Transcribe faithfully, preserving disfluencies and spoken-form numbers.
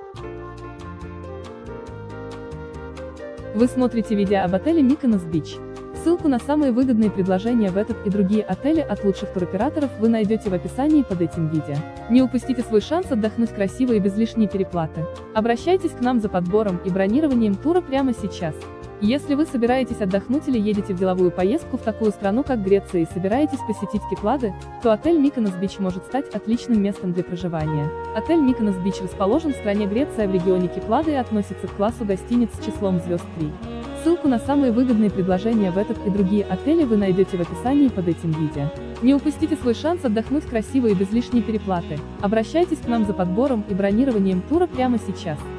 Вы смотрите видео об отеле Миконос Бич. Ссылку на самые выгодные предложения в этот и другие отели от лучших туроператоров вы найдете в описании под этим видео. Не упустите свой шанс отдохнуть красиво и без лишней переплаты. Обращайтесь к нам за подбором и бронированием тура прямо сейчас. Если вы собираетесь отдохнуть или едете в деловую поездку в такую страну, как Греция, и собираетесь посетить Киклады, то отель Миконос Бич может стать отличным местом для проживания. Отель Миконос Бич расположен в стране Греция в регионе Киклады и относится к классу гостиниц с числом звезд три. Ссылку на самые выгодные предложения в этот и другие отели вы найдете в описании под этим видео. Не упустите свой шанс отдохнуть красиво и без лишней переплаты. Обращайтесь к нам за подбором и бронированием тура прямо сейчас.